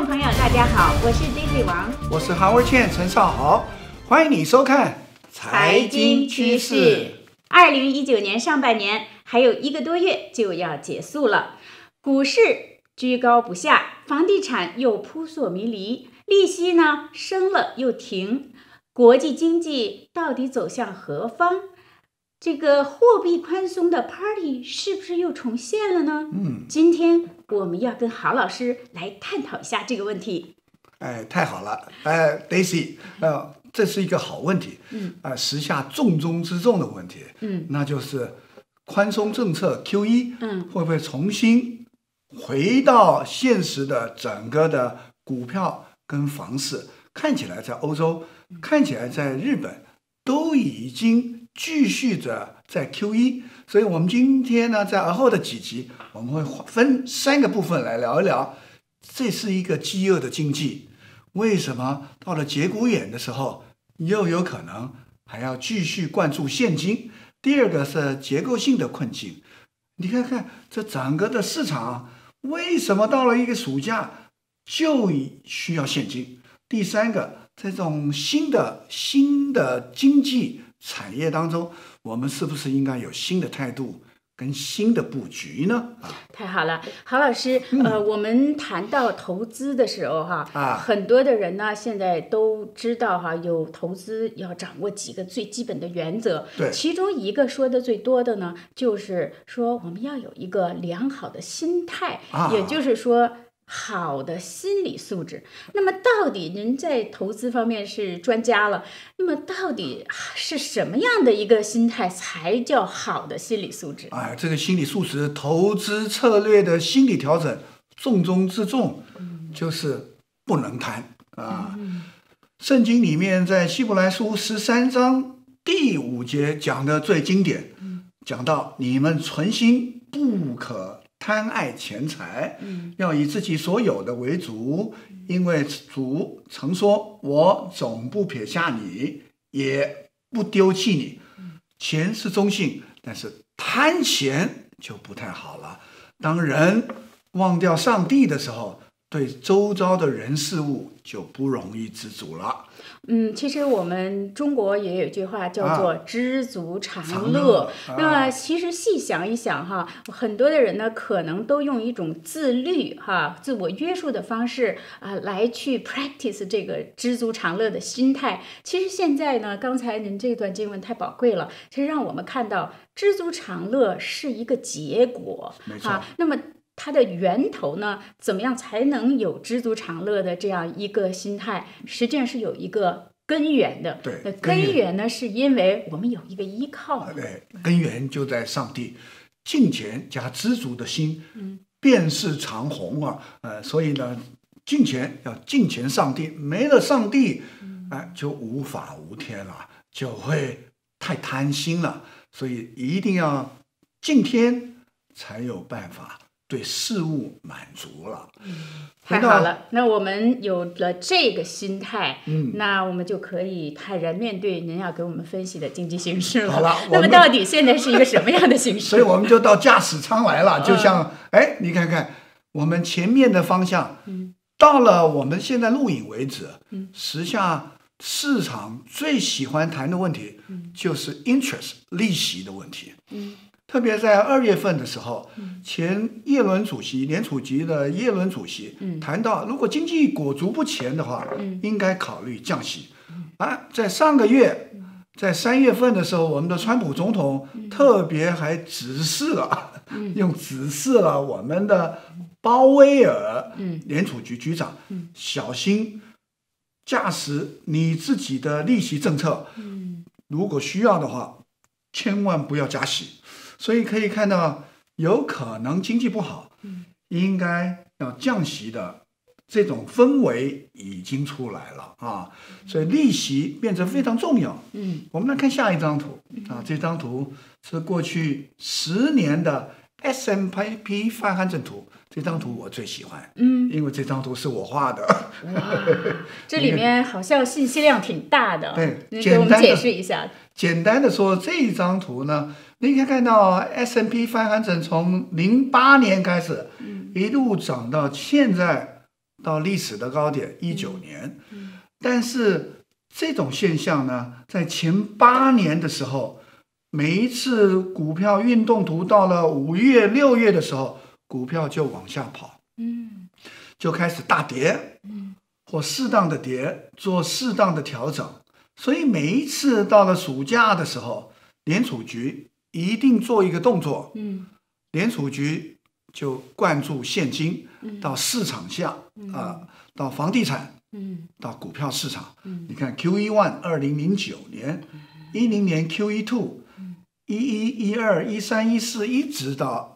朋友，大家好，我是 Daisy 王， 我是 Howard Chen 陈少豪，欢迎你收看财经趋势。2019年上半年还有1个多月就要结束了，股市居高不下，房地产又扑朔迷离，利息呢升了又停，国际经济到底走向何方？这个货币宽松的 party 是不是又重现了呢？今天我们要跟郝老师来探讨一下这个问题。 太好了，Daisy，这是一个好问题，时下重中之重的问题，那就是宽松政策 QE，会不会重新回到现实的整个的股票跟房市？看起来在欧洲，看起来在日本都已经继续着在 QE， 所以我们今天呢，在而后的几集，我们会分3个部分来聊一聊，这是一个饥饿的经济，为什么到了节骨眼的时候，又有可能还要继续灌注现金？第二个是结构性的困境，你看看这整个的市场，为什么到了一个暑假就需要现金？第三个，在这种新的经济产业当中，我们是不是应该有新的态度跟新的布局呢？ 太好了，郝老师，我们谈到投资的时候很多的人呢现在都知道有投资要掌握几个最基本的原则，其中一个说的最多的呢，就是说我们要有一个良好的心态，也就是说好的心理素质。那么到底您在投资方面是专家了，那么到底是什么样的一个心态才叫好的心理素质？ 这个心理素质，投资策略的心理调整重中之重，就是不能贪圣经里面在希伯来书13章第5节讲的最经典，讲到你们存心不可贪爱钱财，要以自己所有的为主，因为主曾说，我总不撇下你，也不丢弃你。钱是中性，但是贪钱就不太好了。当人忘掉上帝的时候，对周遭的人事物就不容易知足了。 其实我们中国也有一句话叫做知足常乐。那么其实细想一想很多的人呢可能都用一种自律自我约束的方式来去 practice 这个知足常乐的心态。其实现在呢，刚才您这段经文太宝贵了，其实让我们看到知足常乐是一个结果， 没错。 那么它的源头呢，怎么样才能有知足常乐的这样一个心态？实际上是有一个根源的。 对， 根源呢，是因为我们有一个依靠。 对，根源就在上帝。敬虔加知足的心，便是长虹所以呢，敬虔要敬虔上帝，没了上帝，就无法无天了，就会太贪心了。所以一定要敬天，才有办法对事物满足了。 太好了，那我们有了这个心态，那我们就可以坦然面对您要给我们分析的经济形势了。 好了， 那么到底现在是一个什么样的形势？ 所以我们就到驾驶舱来了，就像你看看我们前面的方向，到了我们现在录影为止，时下市场最喜欢谈的问题就是 interest 利息的问题。特别在2月份的时候，前耶伦主席，联储局的耶伦主席谈到，如果经济裹足不前的话，应该考虑降息。在上个月，在3月份的时候，我们的川普总统特别还指示了，我们的鲍威尔联储局局长，小心驾驶你自己的利息政策，如果需要的话，千万不要加息。所以可以看到，有可能经济不好，应该要降息的这种氛围已经出来了所以利息变成非常重要。我们来看下一张图这张图是过去10年的 S&P 500图，这张图我最喜欢，因为这张图是我画的。 这里面好像信息量挺大的， 对， 您给我们解释一下。 简单的说，这一张图呢，你可以看到 S&P 500从08年开始，一路涨到现在到历史的高点19年，但是这种现象呢，在前8年的时候，每一次股票运动图到了5月、6月的时候，股票就往下跑，就开始大跌，或适当的跌，做适当的调整。所以每一次到了暑假的时候，联储局一定做一个动作，联储局就灌注现金到市场下，到房地产，到股票市场。你看 QE1 2009年，10年 QE2，11、12、13、14，一直到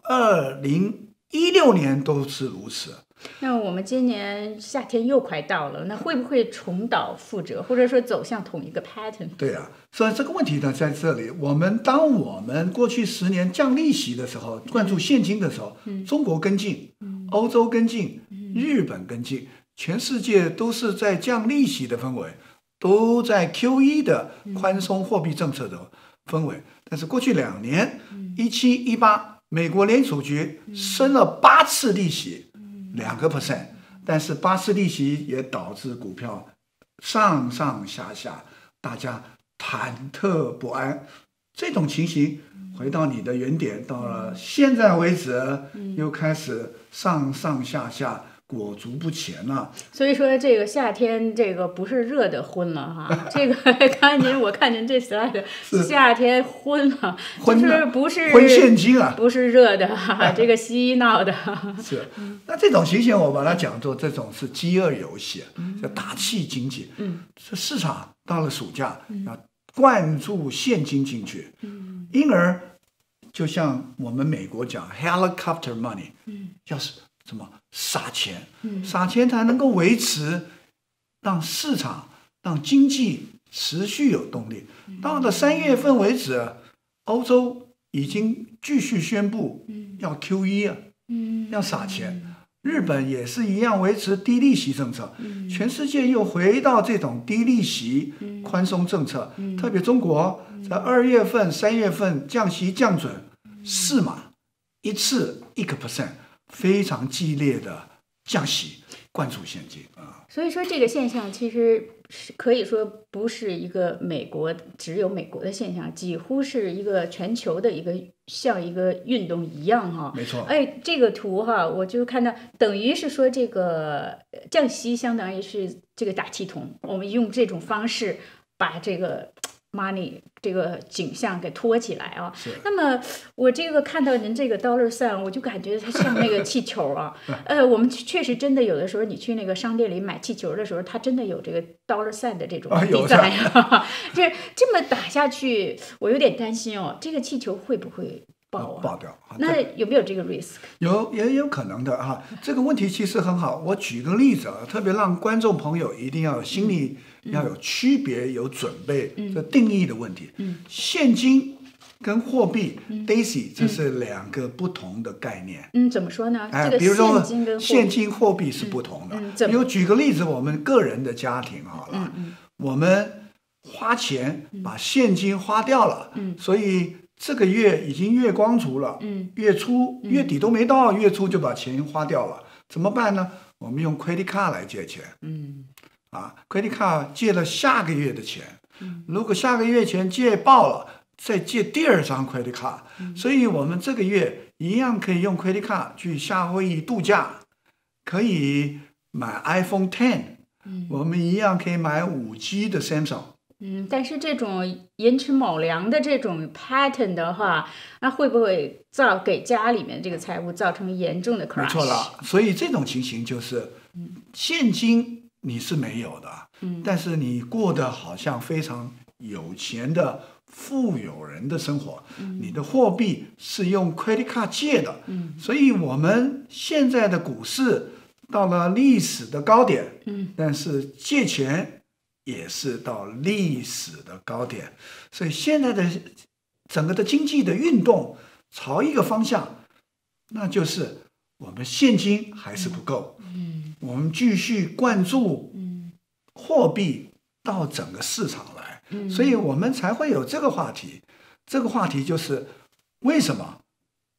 2016年都是如此。 那我们今年夏天又快到了，那会不会重蹈覆辙，或者说走向同一个 pattern？ 对啊，所以这个问题呢在这里。当我们过去10年降利息的时候，灌注现金的时候，中国跟进，欧洲跟进，日本跟进，全世界都是在降利息的氛围，都在 QE 的宽松货币政策的氛围。但是过去2年，17、18，美国联储局升了8次利息，2%，但是8次利息也导致股票上上下下，大家忐忑不安。这种情形回到你的原点，到了现在为止，又开始上上下下，裹足不前了。 所以说这个夏天这个不是热的昏了哈，这个我看您这 slide 夏天昏了，就是不是昏现金啊， 不是热的哈，这个嬉闹的。 是，那这种情形我把它讲作这种是饥饿游戏，叫打气经济。这市场到了暑假要灌注现金进去，因而就像我们美国讲 helicopter money，要是什么撒钱，撒钱才能够维持，让市场、让经济持续有动力。到了3月份为止，欧洲已经继续宣布要 QE 啊，要撒钱。日本也是一样维持低利息政策，全世界又回到这种低利息宽松政策。特别中国在2月份、3月份降息降准4码，一次1%，非常激烈的降息，灌注现金啊。 所以说这个现象其实可以说不是一个只有美国的现象，几乎是一个全球的像一个运动一样哈。 没错。 哎，这个图哈，我就看到等于是说这个降息相当于是这个打气筒，我们用这种方式把这个 money 这个景象给托起来啊。那么我这个看到您这个 dollar sign， 我就感觉它像那个气球啊。我们确实真的有的时候你去那个商店里买气球的时候，它真的有这个 dollar sign 的这种design 啊。这么打下去，我有点担心哦，这个气球会不会爆掉？ 那有没有这个 risk？ 也有可能的哈。这个问题其实很好，我举个例子啊，特别让观众朋友一定要有心里要有区别、有准备。这定义的问题，现金跟货币 Daisy 这是2个不同的概念。 怎么说呢？ 比如说现金货币是不同的。比如举个例子，我们个人的家庭好了，我们花钱把现金花掉了，所以这个月已经月光族了，月初月底都没到，月初就把钱花掉了，怎么办呢？我们用 credit card 来借钱，credit card 借了下个月的钱，如果下个月钱借爆了，再借第2张 credit card，所以我们这个月一样可以用 credit card 去夏威夷度假，可以买 iPhone X，我们一样可以买5G 的 Samsung。 但是这种寅吃卯粮的这种 pattern 的话，那会不会给家里面这个财务造成严重的 crash？ 没错了，所以这种情形就是现金你是没有的，但是你过得好像非常有钱的富有人的生活，你的货币是用 credit card 借的，所以我们现在的股市到了历史的高点，但是借钱也是到历史的高点，所以现在的整个的经济的运动朝一个方向，那就是我们现金还是不够，我们继续灌注货币到整个市场来，所以我们才会有这个话题。这个话题就是为什么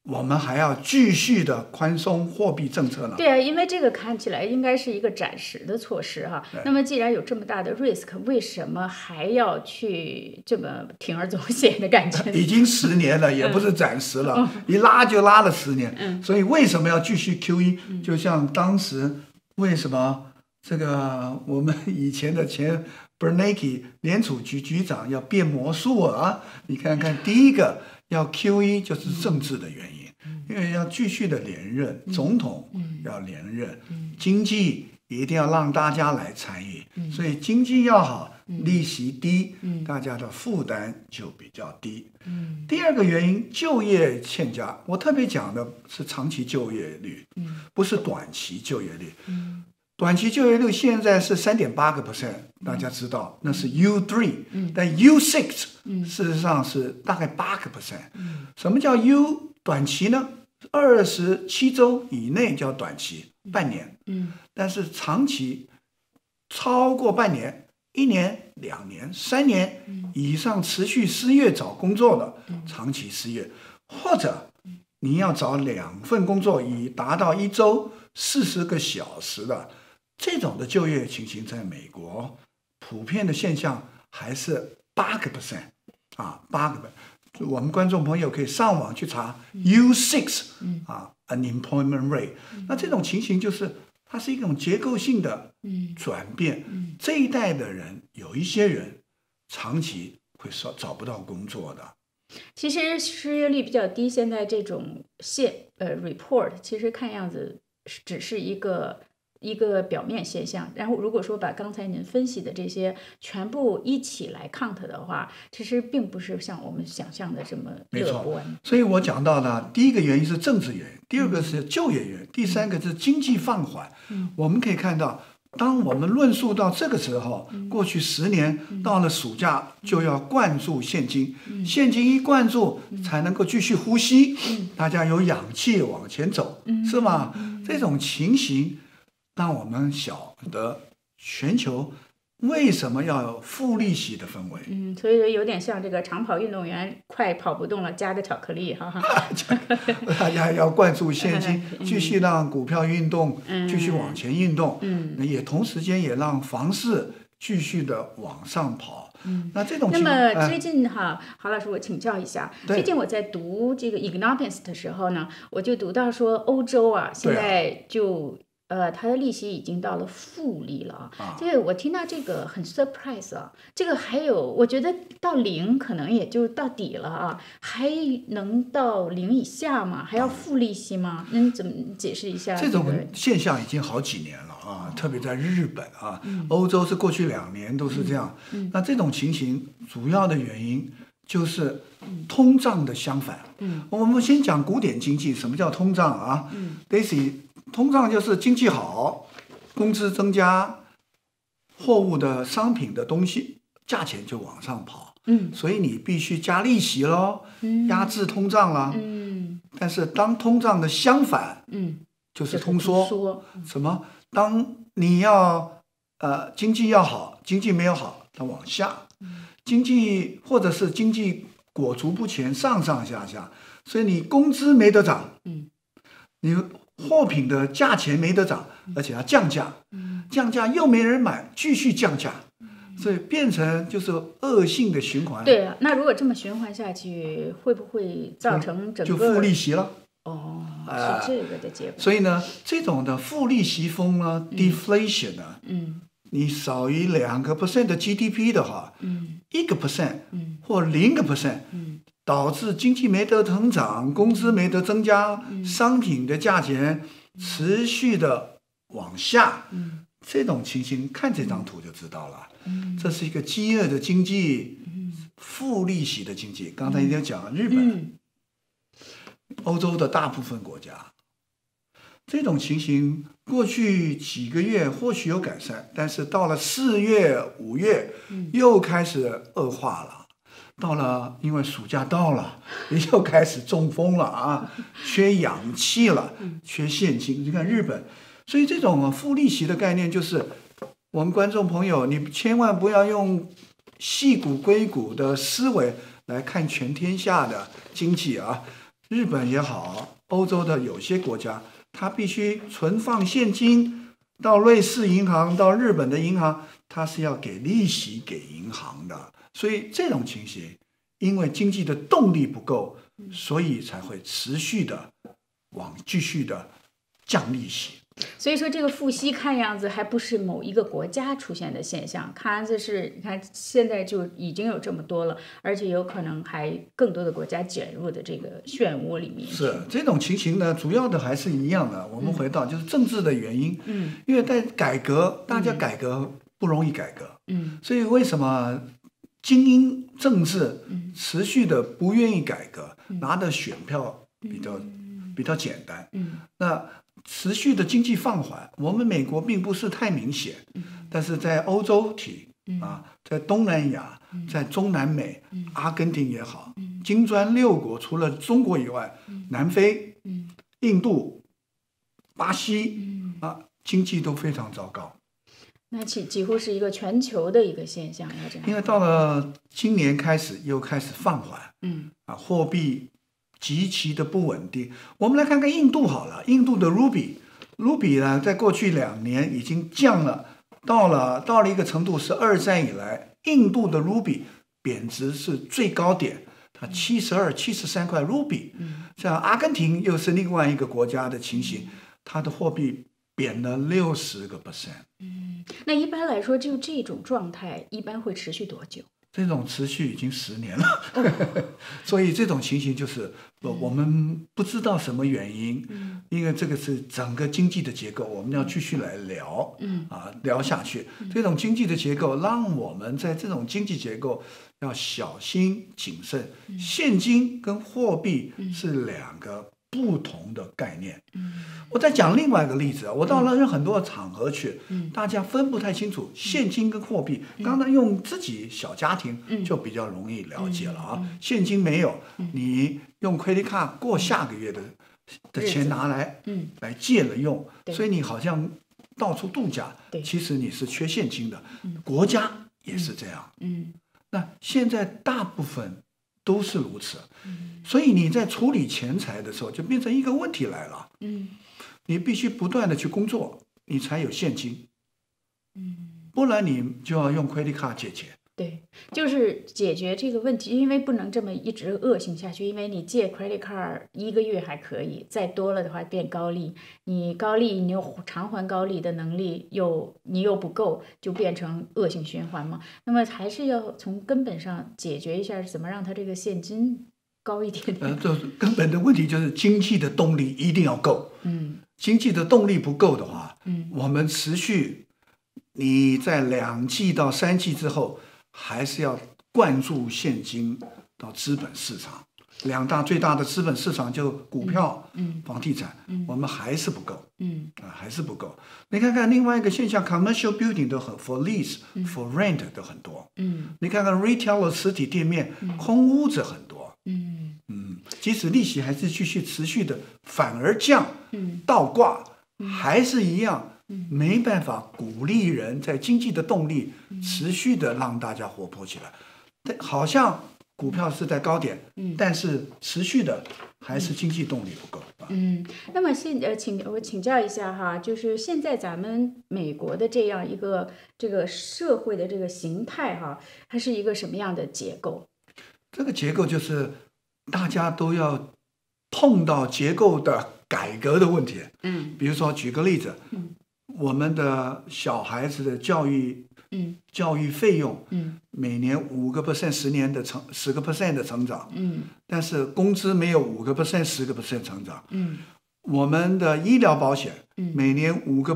我们还要继续的宽松货币政策呢？ 对啊，因为这个看起来应该是一个暂时的措施哈。那么既然有这么大的 risk， 为什么还要去这么铤而走险的感觉？ 已经10年了，也不是暂时了，一拉就拉了10年。所以为什么要继续 QE？就像当时为什么这个我们以前的前 Bernanke 联储局局长要变魔术啊？你看看，第一个要 QE 就是政治的原因。因为要继续的连任，总统要连任，经济一定要让大家来参与，所以经济要好，利息低，大家的负担就比较低。第二个原因，就业欠佳，我特别讲的是长期就业率，不是短期就业率。短期就业率现在是3.8%，大家知道那是 U3，但 U6 事实上是大概8%。什么叫 U 短期呢？27周以内叫短期，半年。但是长期超过半年、1年、2年、3年以上持续失业找工作的长期失业，或者你要找2份工作以达到1周40个小时的这种的就业情形，在美国普遍的现象还是8%啊，8%。我们观众朋友可以上网去查 U6 unemployment rate。那这种情形就是它是一种结构性的转变。这一代的人有一些人长期会找不到工作的。 其实失业率比较低，现在这种report 其实看样子只是一个表面现象，然后如果说把刚才您分析的这些全部一起来 count 的话，其实并不是像我们想象的这么乐观。 所以我讲到了第一个原因是政治原因，第二个是就业原因，第三个是经济放缓。我们可以看到，当我们论述到这个时候，过去10年到了暑假就要灌注现金，现金一灌注才能够继续呼吸，大家有氧气往前走，是吗？这种情形让我们晓得全球为什么要有负利息的氛围。 所以有点像这个长跑运动员快跑不动了，加个巧克力，哈哈。 大家要灌注现金，继续让股票运动继续往前运动，也同时间也让房市继续的往上跑。那这种情况， 那么最近哈，郝老师，我请教一下，最近我在读这个 Economist 的时候呢，我就读到说欧洲啊，现在就它的利息已经到了负利了啊。这个我听到这个很 surprise 啊。这个还有，我觉得到0可能也就到底了啊，还能到0以下吗？还要负利息吗？您怎么解释一下？ 这种现象已经好几年了啊，特别在日本啊，欧洲是过去2年都是这样。那这种情形主要的原因就是通胀的相反。我们先讲古典经济，什么叫通胀啊？Daisy，通胀就是经济好，工资增加，货物的商品的东西价钱就往上跑，所以你必须加利息咯，压制通胀啦。但是当通胀的相反，就是通缩。什么？当你要经济要好，经济没有好，它往下；经济或者是经济裹足不前，上上下下，所以你工资没得涨，你货品的价钱没得涨，而且要降价，降价又没人买，继续降价，所以变成就是恶性的循环。 对啊，那如果这么循环下去，会不会造成整个就负利息了？ 是这个的结果。 所以呢，这种的负利息风呢，deflation 呢，你少于2% 的 GDP 的话，1% 或0%，导致经济没得增长，工资没得增加，商品的价钱持续的往下，这种情形看这张图就知道了。这是一个饥饿的经济，负利息的经济。刚才已经讲了日本，欧洲的大部分国家，这种情形过去几个月或许有改善，但是到了4月、5月又开始恶化了。到了，因为暑假到了，又开始中风了啊，缺氧气了，缺现金。你看日本，所以这种负利息的概念就是，我们观众朋友，你千万不要用细股硅谷的思维来看全天下的经济啊。 日本也好，欧洲的有些国家，它必须存放现金到瑞士银行、到日本的银行，它是要给利息给银行的。所以这种情形，因为经济的动力不够，所以才会持续的继续的降利息。 所以说这个付息看样子还不是某一个国家出现的现象，看样子是你看现在就已经有这么多了，而且有可能还更多的国家卷入的这个漩涡里面。 是这种情形呢，主要的还是一样的，我们回到就是政治的原因。因为在改革，大家改革不容易改革。所以为什么精英政治持续的不愿意改革，拿的选票比较简单。那持续的经济放缓，我们美国并不是太明显，但是在欧洲在东南亚，在中南美，阿根廷也好，金砖6国除了中国以外，南非、印度、巴西经济都非常糟糕。 那几乎是一个全球的一个现象，要这样。 因为到了今年又开始放缓，货币极其的不稳定。我们来看看印度好了，印度的 Ruby 呢，在过去2年已经降了，到了一个程度，是2战以来印度的 Ruby 贬值是最高点，它72、73块 Ruby。像阿根廷又是另外一个国家的情形，它的货币贬了60%。 那一般来说，就这种状态一般会持续多久？ 这种持续已经10年了，所以这种情形就是我们不知道什么原因，因为这个是整个经济的结构，我们要继续来聊，聊下去。这种经济的结构让我们在这种经济结构要小心谨慎。现金跟货币是2个不同的概念。我再讲另外一个例子，我到了很多场合去，大家分不太清楚现金跟货币。刚才用自己小家庭就比较容易了解了现金没有，你用 credit card 过下个月的钱拿来借了用，所以你好像到处度假，其实你是缺现金的。国家也是这样。那现在大部分都是如此，所以你在处理钱财的时候，就变成一个问题来了。你必须不断的去工作，你才有现金。不然你就要用 credit card 借钱。 对，就是解决这个问题，因为不能这么一直恶性下去。因为你借 credit card 1个月还可以，再多了的话变高利，你又偿还高利的能力你又不够，就变成恶性循环嘛。那么还是要从根本上解决一下，怎么让它这个现金高一点点。 这根本的问题就是经济的动力一定要够。经济的动力不够的话，我们持续你在2季到3季之后，还是要灌注现金到资本市场。2大最大的资本市场就股票、房地产，我们还是不够。还是不够。你看看另外一个现象 ，commercial building 都很 for lease、for rent 都很多。你看看 retail 实体店面空屋子很多。即使利息还是继续持续的反而降，倒挂还是一样，没办法鼓励人在经济的动力持续的让大家活泼起来。好像股票是在高点，但是持续的还是经济动力不够。 那么我请教一下哈，就是现在咱们美国的这样一个这个社会的这个形态哈，它是一个什么样的结构？ 这个结构就是大家都要碰到结构的改革的问题。比如说举个例子，我们的小孩子的教育费用，每年5%、10年的10% 的成长，但是工资没有5%、10% 成长。我们的医疗保险，每年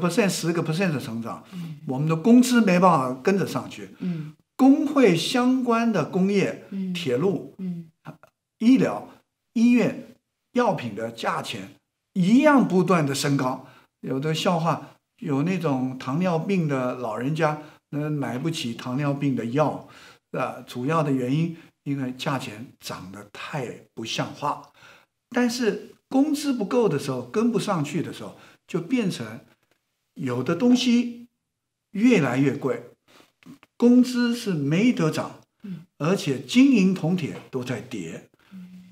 5%、10% 的成长，我们的工资没办法跟着上去。工会相关的工业、铁路、医疗、医院、药品的价钱一样不断的升高。有的笑话，有那种糖尿病的老人家买不起糖尿病的药，主要的原因因为价钱涨得太不像话。但是工资不够的时候，跟不上去的时候，就变成有的东西越来越贵，工资是没得涨，而且金银铜铁都在跌。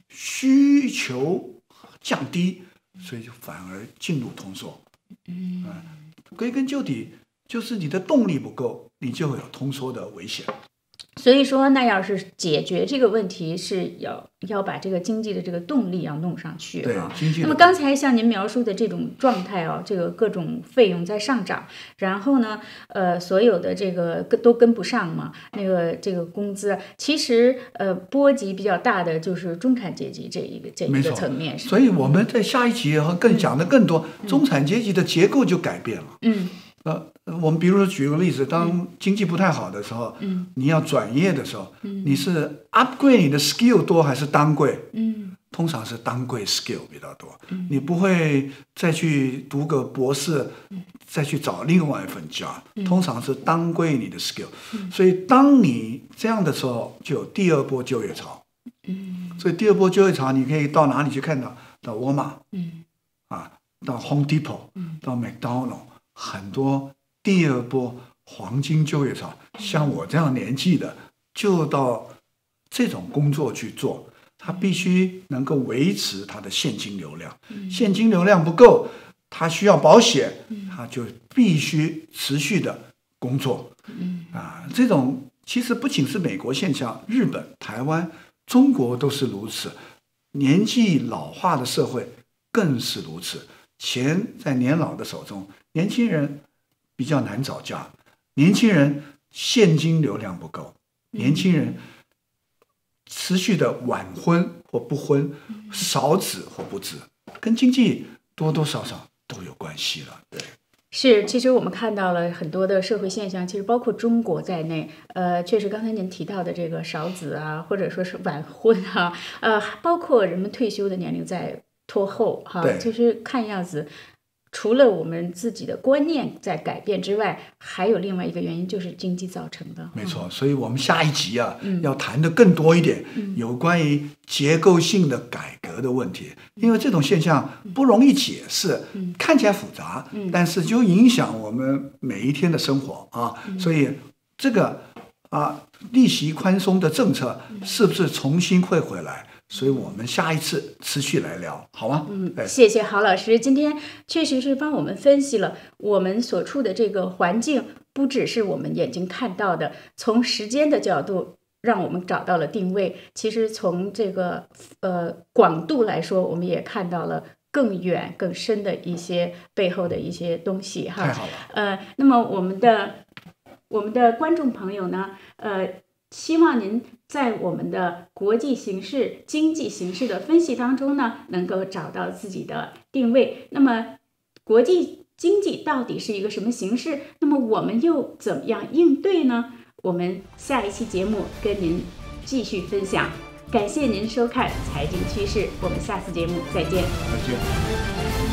需求降低，所以就反而进入通缩。归根究底就是你的动力不够，你就会有通缩的危险。 所以说，那要是解决这个问题，是要把这个经济的这个动力要弄上去啊。那么刚才像您描述的这种状态啊，这个各种费用在上涨，然后呢，所有的这个都跟不上嘛，这个工资，其实波及比较大的就是中产阶级这一个层面。 所以我们在下一集更讲的更多，中产阶级的结构就改变了。我们比如说举个例子，当经济不太好的时候，你要转业的时候，你是 upgrade 你的 skill 多还是downgrade？通常是downgrade skill 比较多，你不会再去读个博士，再去找另外一份 job，通常是downgrade你的 skill。所以当你这样的时候，就有第二波就业潮。所以第二波就业潮，你可以到哪里去看到？到沃尔玛，到 Home Depot，到 McDonald。很多第二波黄金就业潮，像我这样年纪的，就到这种工作去做，他必须能够维持他的现金流量。现金流量不够，他需要保险，他就必须持续的工作。这种其实不仅是美国现象，日本、台湾、中国都是如此。年纪老化的社会更是如此。钱在年老的手中，年轻人比较难找家，年轻人现金流量不够，年轻人持续的晚婚或不婚，少子或不子，跟经济多多少少都有关系了。对， 是，其实我们看到了很多的社会现象，其实包括中国在内，确实刚才您提到的这个少子啊，或者说是晚婚啊，包括人们退休的年龄在拖后哈，就是看样子，除了我们自己的观念在改变之外，还有另外一个原因，就是经济造成的。 没错，所以我们下一集要谈的更多一点，有关于结构性的改革的问题，因为这种现象不容易解释，看起来复杂，但是就影响我们每一天的生活啊。所以这个利息宽松的政策是不是重新会回来？所以我们下一次持续来聊，好吗？ 谢谢郝老师，今天确实是帮我们分析了我们所处的这个环境，不只是我们眼睛看到的，从时间的角度让我们找到了定位，其实从这个广度来说，我们也看到了更远更深的一些背后的一些东西哈。 太好了。 那么我们的观众朋友呢，希望您在我们的国际形势、经济形势的分析当中呢，能够找到自己的定位。那么，国际经济到底是一个什么形势？那么我们又怎么样应对呢？我们下一期节目跟您继续分享。感谢您收看《财经趋势》，我们下次节目再见。 再见。